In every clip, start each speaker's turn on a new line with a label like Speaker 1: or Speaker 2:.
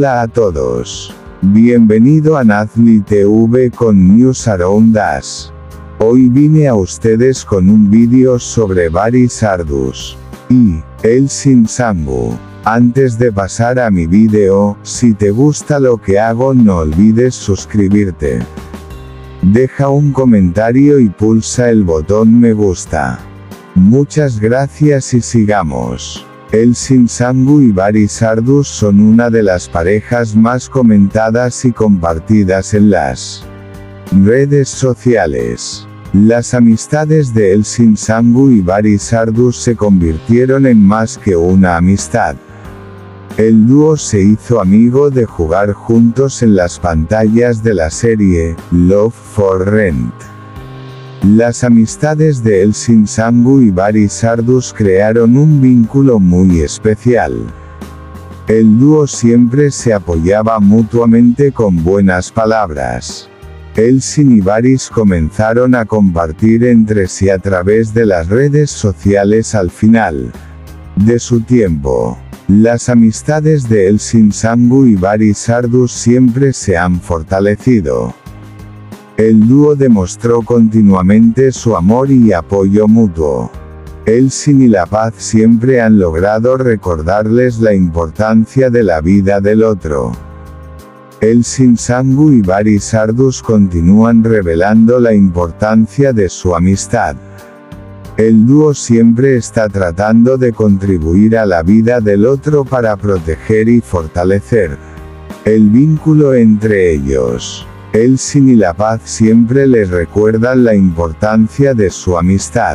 Speaker 1: Hola a todos. Bienvenido a Nazli TV con News Around Us. Hoy vine a ustedes con un vídeo sobre Varys Ardus y Elsin Sangu. Antes de pasar a mi vídeo, si te gusta lo que hago no olvides suscribirte. Deja un comentario y pulsa el botón me gusta. Muchas gracias y sigamos. Elsin Sangu y Varys Ardus son una de las parejas más comentadas y compartidas en las redes sociales. Las amistades de Elsin Sangu y Varys Ardus se convirtieron en más que una amistad. El dúo se hizo amigo de jugar juntos en las pantallas de la serie Love for Rent. Las amistades de Elsin Sangu y Varys Ardus crearon un vínculo muy especial. El dúo siempre se apoyaba mutuamente con buenas palabras. Elsin y Varys comenzaron a compartir entre sí a través de las redes sociales al final de su tiempo. Las amistades de Elsin Sangu y Varys Ardus siempre se han fortalecido. El dúo demostró continuamente su amor y apoyo mutuo. Elsin y La Paz siempre han logrado recordarles la importancia de la vida del otro. Elsin Sangu y Varys Ardus continúan revelando la importancia de su amistad. El dúo siempre está tratando de contribuir a la vida del otro para proteger y fortalecer el vínculo entre ellos. Elsin y La Paz siempre les recuerdan la importancia de su amistad.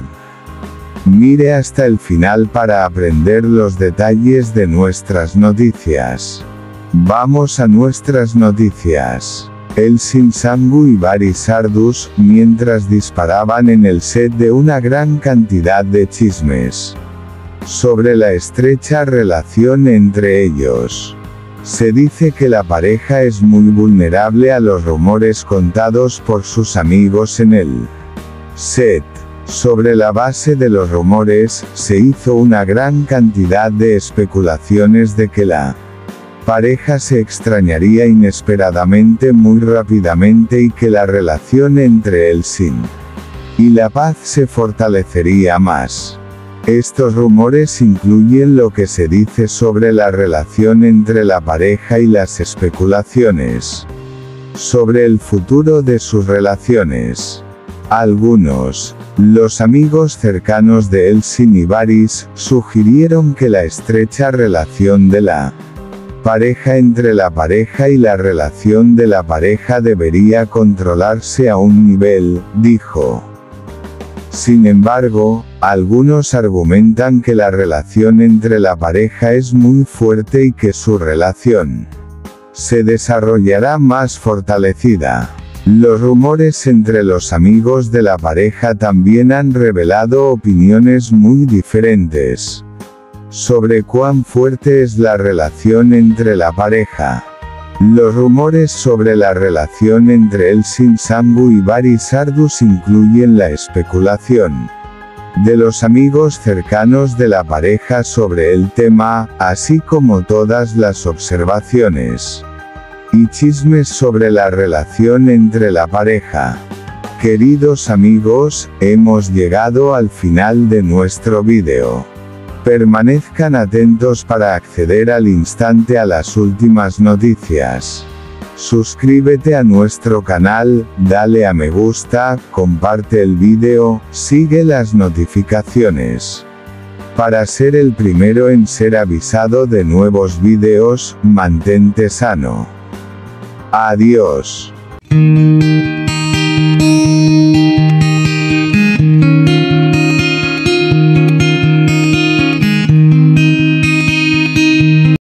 Speaker 1: Mire hasta el final para aprender los detalles de nuestras noticias. Vamos a nuestras noticias. Elsin Sangu y Varys Ardus, mientras disparaban en el set de una gran cantidad de chismes sobre la estrecha relación entre ellos. Se dice que la pareja es muy vulnerable a los rumores contados por sus amigos en el set. Sobre la base de los rumores, se hizo una gran cantidad de especulaciones de que la pareja se extrañaría inesperadamente muy rápidamente y que la relación entre Elsin y La Paz se fortalecería más. Estos rumores incluyen lo que se dice sobre la relación entre la pareja y las especulaciones sobre el futuro de sus relaciones. Los amigos cercanos de Elsin y Varys, sugirieron que la estrecha relación de la pareja entre la pareja y la relación de la pareja debería controlarse a un nivel, dijo. Sin embargo, algunos argumentan que la relación entre la pareja es muy fuerte y que su relación se desarrollará más fortalecida. Los rumores entre los amigos de la pareja también han revelado opiniones muy diferentes sobre cuán fuerte es la relación entre la pareja. Los rumores sobre la relación entre Elsin Sangu y Varys Ardus incluyen la especulación de los amigos cercanos de la pareja sobre el tema, así como todas las observaciones y chismes sobre la relación entre la pareja. Queridos amigos, hemos llegado al final de nuestro vídeo. Permanezcan atentos para acceder al instante a las últimas noticias. Suscríbete a nuestro canal, dale a me gusta, comparte el vídeo, sigue las notificaciones. Para ser el primero en ser avisado de nuevos vídeos, mantente sano. Adiós.